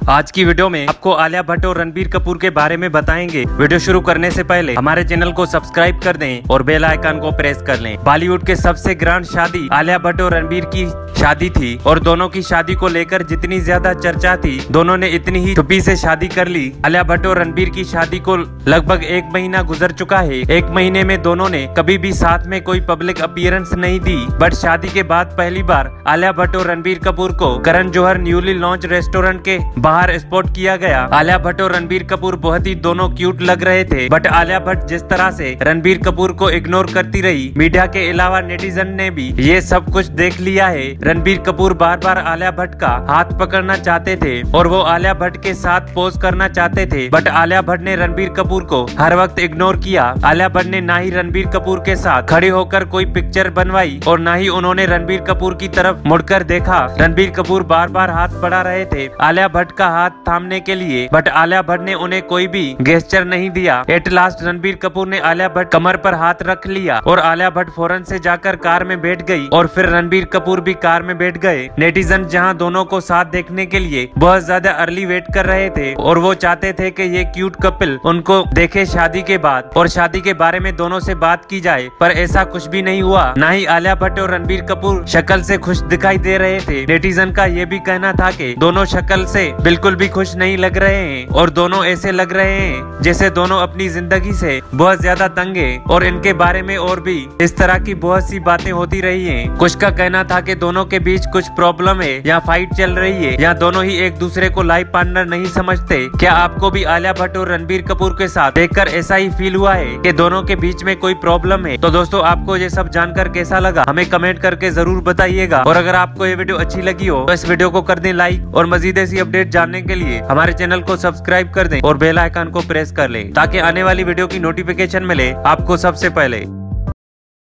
आज की वीडियो में आपको आलिया भट्ट और रणबीर कपूर के बारे में बताएंगे। वीडियो शुरू करने से पहले हमारे चैनल को सब्सक्राइब कर दें और बेल आइकन को प्रेस कर लें। बॉलीवुड के सबसे ग्रैंड शादी आलिया भट्ट और रणबीर की शादी थी और दोनों की शादी को लेकर जितनी ज्यादा चर्चा थी, दोनों ने इतनी ही चुप्पी से शादी कर ली। आलिया भट्ट और रणबीर की शादी को लगभग 1 महीना गुजर चुका है। 1 महीने में दोनों ने कभी भी साथ में कोई पब्लिक अपीयरेंस नहीं दी, बट शादी के बाद पहली बार आलिया भट्ट और रणबीर कपूर को Karan Johar newly launch restaurant के बाहर स्पॉट किया गया। आलिया भट्ट और रणबीर कपूर बहुत ही दोनों क्यूट लग रहे थे, बट आलिया भट्ट जिस तरह से रणबीर कपूर को इग्नोर करती रही, मीडिया के अलावा नेटिजन ने भी ये सब कुछ देख लिया है। रणबीर कपूर बार बार आलिया भट्ट का हाथ पकड़ना चाहते थे और वो आलिया भट्ट के साथ पोज करना चाहते थे, बट आलिया भट्ट ने रणबीर कपूर को हर वक्त इग्नोर किया। आलिया भट्ट ने ना ही रणबीर कपूर के साथ खड़े होकर कोई पिक्चर बनवाई और ना ही उन्होंने रणबीर कपूर की तरफ मुड़कर देखा। रणबीर कपूर बार बार हाथ बढ़ा रहे थे आलिया भट्ट का हाथ थामने के लिए, बट आलिया भट्ट ने उन्हें कोई भी गेस्चर नहीं दिया। एट लास्ट रणबीर कपूर ने आलिया भट्ट कमर पर हाथ रख लिया और आलिया भट्ट फौरन से जाकर कार में बैठ गई और फिर रणबीर कपूर भी कार में बैठ गए। नेटिजन जहां दोनों को साथ देखने के लिए बहुत ज्यादा अर्ली वेट कर रहे थे और वो चाहते थे कि ये क्यूट कपल उनको देखे शादी के बाद और शादी के बारे में दोनों से बात की जाए, पर ऐसा कुछ भी नहीं हुआ। ना ही आलिया भट्ट और रणबीर कपूर शक्ल से खुश दिखाई दे रहे थे। नेटिजन का ये भी कहना था कि दोनों शक्ल से बिल्कुल भी खुश नहीं लग रहे हैं और दोनों ऐसे लग रहे हैं जैसे दोनों अपनी जिंदगी से बहुत ज्यादा तंग है। और इनके बारे में और भी इस तरह की बहुत सी बातें होती रही हैं। कुछ का कहना था कि दोनों के बीच कुछ प्रॉब्लम है या फाइट चल रही है या दोनों ही एक दूसरे को लाइफ पार्टनर नहीं समझते। क्या आपको भी आलिया भट्ट और रणबीर कपूर के साथ देखकर ऐसा ही फील हुआ है कि दोनों के बीच में कोई प्रॉब्लम है? तो दोस्तों, आपको ये सब जानकर कैसा लगा हमें कमेंट करके जरूर बताइएगा। और अगर आपको ये वीडियो अच्छी लगी हो तो इस वीडियो को कर दें लाइक और मजीद ऐसी अपडेट जानने के लिए हमारे चैनल को सब्सक्राइब कर दें और बेल आइकन को प्रेस कर लें ताकि आने वाली वीडियो की नोटिफिकेशन मिले आपको सबसे पहले।